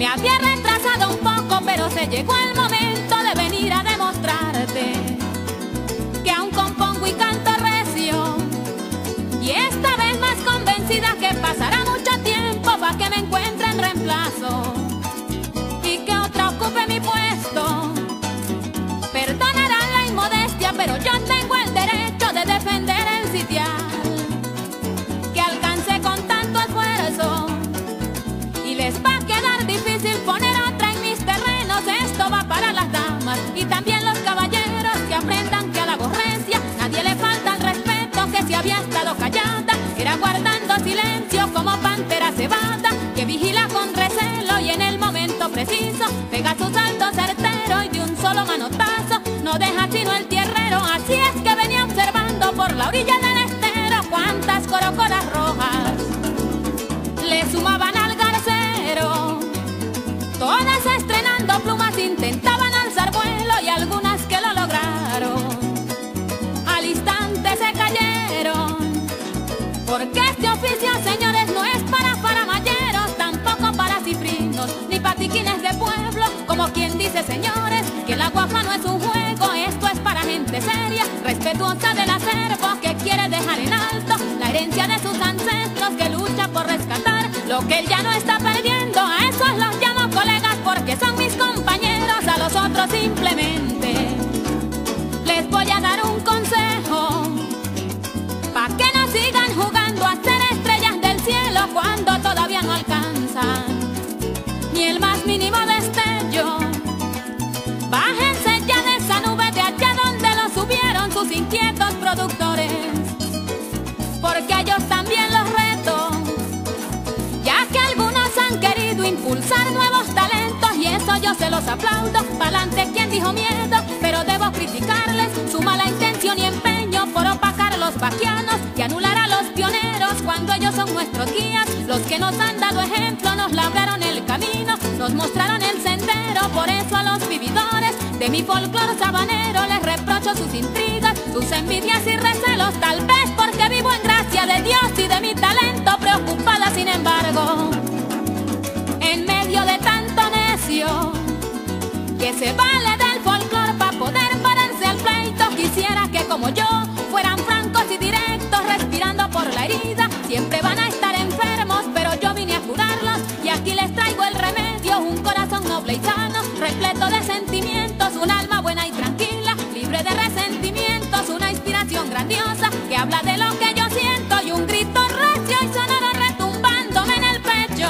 Me había retrasado un poco, pero se llegó el momento de venir a demostrarte que aún compongo y canto recio, y esta vez más convencida que pasará mucho tiempo para que me encuentre en reemplazo y que otra ocupe mi puesto. Perdonarán la inmodestia, pero yo tengo el derecho de defender el sitial que alcancé con tanto esfuerzo, y les va a quedar difícil poner otra en mis terrenos. Esto va para las damas y también los caballeros, que aprendan que a la aborrencia nadie le falta el respeto, que si había estado callada era guardando silencio como pantera cebada, que vigila con recelo y en el momento preciso pega su salto certero y de un solo manotazo no deja sino el tierrero. Así es que venía observando por la orilla del estero cuántas corocoras rojas le sumaban al garcero. Todas estrenando plumas intentaban alzar vuelo y algunas que lo lograron al instante se cayeron. Porque este oficio, señores, no es para faramayeros, tampoco para cifrinos ni patiquines de pueblo. Como quien dice, señores, que la guafa no es un juego, esto es para gente seria, respetuosa del acervo, que quiere dejar en alto la herencia de sus ancestros, que lucha por rescatar lo que él ya no está perdiendo. A esos los llamo colegas porque son mis compañeros, a los otros simplemente les voy a dar un consejo, pa' que no sigan jugando a ser estrellas del cielo cuando todavía no alcanzan ni el más mínimo destello. Bájense ya de esa nube de allá donde los subieron sus inquietos productores, porque a ellos también los reto, ya que algunos han querido impulsar nuevos talentos y eso yo se los aplaudo. Pa'lante quien dijo miedo, pero debo criticarles su mala intención y empeño por opacar a los vaquianos y anular a los pioneros cuando ellos son nuestros guías, los que nos han dado ejemplo, nos labraron el camino, nos mostraron el sendero. Por eso a los vividores de mi folclor sabanero les reprocho sus intrigas, sus envidias y recelos, tal vez porque vivo en gracia de Dios y de mi talento preocupada. Sin embargo, en medio de tanto necio que se vale del folclor para poder pararse al pleito, quisiera que como yo fueran francos y directos, respirando por la herida. Siempre van a estar enfermos, pero yo vine a curarlos y aquí les traigo el remedio. Un corazón noble y sano, repleto de sentimientos, un alma buena y tranquila, libre de resentimientos, una inspiración grandiosa que habla de lo que yo siento y un grito recio y sonoro retumbándome en el pecho.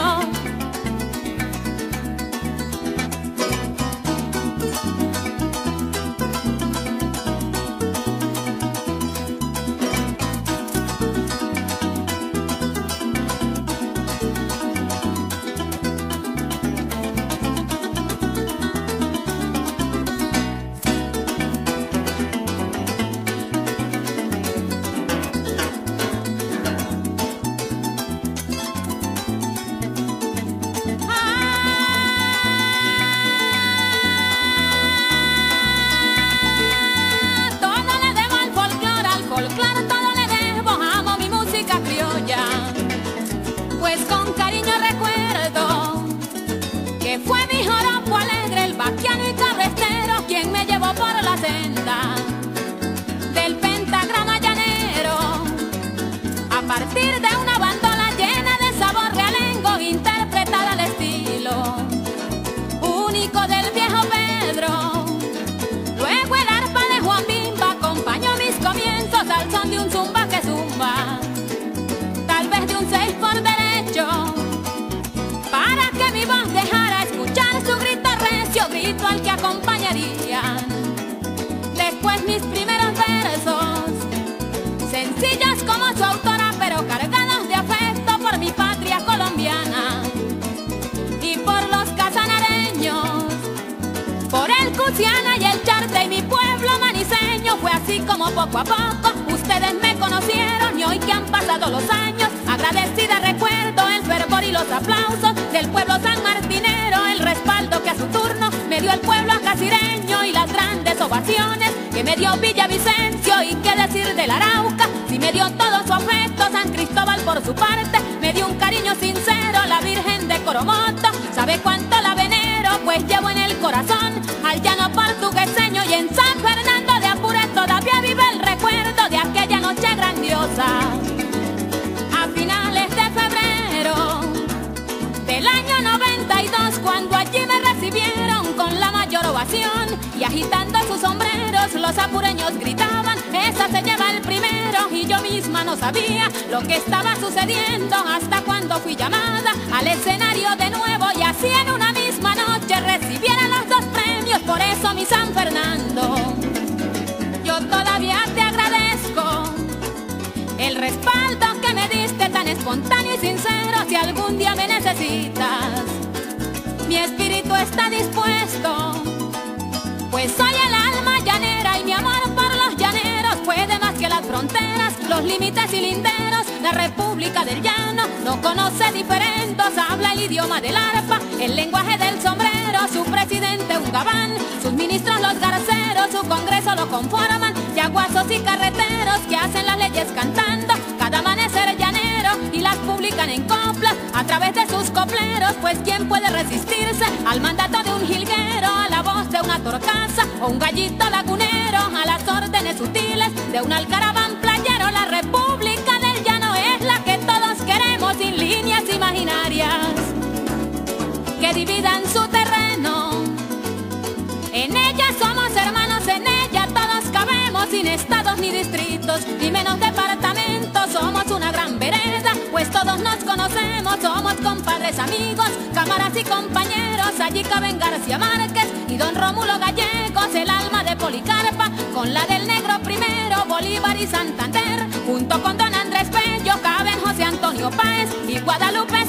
Pues con cariño recuerdo que fue mi joropo alegre, el vaquiano y cabrestero, quien me llevó por la senda del pentagrama llanero, a partir de una bandola llena de sabor realengo, interpretada al estilo único del viejo Pedro. Luego el arpa de Juan Bimba acompañó mis comienzos al son de un zumba que zumba, tal vez de un 6 por derecho, para que mi voz dejara escuchar su grito recio, grito al que acompañarían después mis primeros versos, sencillos como su autora, pero cargados de afecto por mi patria colombiana y por los casanareños, por el Cusiana y el Charte y mi pueblo maniseño. Fue así como poco a poco ustedes me conocieron y hoy que han pasado los años, agradecida recuerdo el fervor y los aplausos del pueblo sanmartinero, el respaldo que a su turno me dio el pueblo acasireño y las grandes ovaciones que me dio Villavicencio. Y qué decir del Arauca, si me dio todo su afecto. San Cristóbal por su parte me dio un cariño sincero, la Virgen de Coromoto sabe cuánto la venero, pues llevo en el corazón al llano portugueseño, y en San Fernando de Apure todavía vive el recuerdo de aquella noche grandiosa. A finales de febrero del año 92, cuando allí me recibieron con la mayor ovación, y agitando sus sombreros los apureños gritaban: esa se lleva el primero. Y yo misma no sabía lo que estaba sucediendo hasta cuando fui llamada al escenario de nuevo, y así en una misma noche recibiera los dos premios. Por eso, mi San Fernando, yo todavía te agradezco el respaldo que me diste tan espontáneo y sincero. Si algún día me necesitas, mi espíritu está dispuesto, pues soy el alma llanera y mi amor por los llaneros puede más que las fronteras, los límites y linderos. La República del Llano no conoce diferendos, habla el idioma del arpa, el lenguaje del sombrero, su presidente un gabán, sus ministros los garceros, su congreso lo conforman yaguazos y carreteros que hacen las leyes cantando cada amanecer llanero y las publican en coplas a través de sus copleros. Pues quién puede resistirse al mandato de un jilguero, a la voz de una torcaza o un gallito lagunero, a las órdenes sutiles de un alcaraván playero. La República del Llano es la que todos queremos, sin líneas imaginarias que dividan su terreno. En ella somos hermanos, en ella todos cabemos, sin estados ni distritos, ni menos departamentos. Somos una gran vereda, pues todos nos conocemos, somos compadres, amigos, cámaras y compañeros. Allí caben García Márquez y don Rómulo Gallegos, el alma de Policarpa con la del Negro Primero, Bolívar y Santander, junto con don Andrés Bello caben José Antonio Páez y Guadalupe